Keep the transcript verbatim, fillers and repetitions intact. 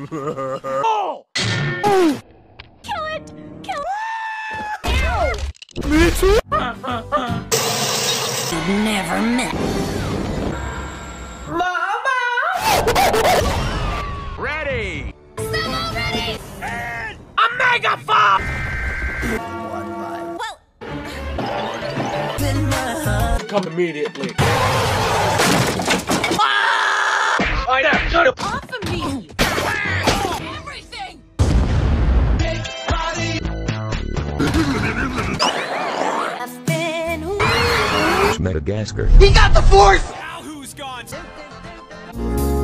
Oh! Kill it! Kill Ow! Me too! Never met. Mama! Ready! Sumo ready! And a megaphone! Well, Come immediately. I know, shut up! off of me! Everything! I've been Madagascar. He got the force! Now who's gone?